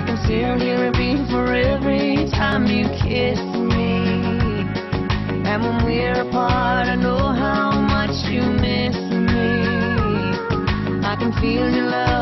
I can still hear it beat for every time you kiss me. And when we're apart, I know how much you miss me. I can feel your love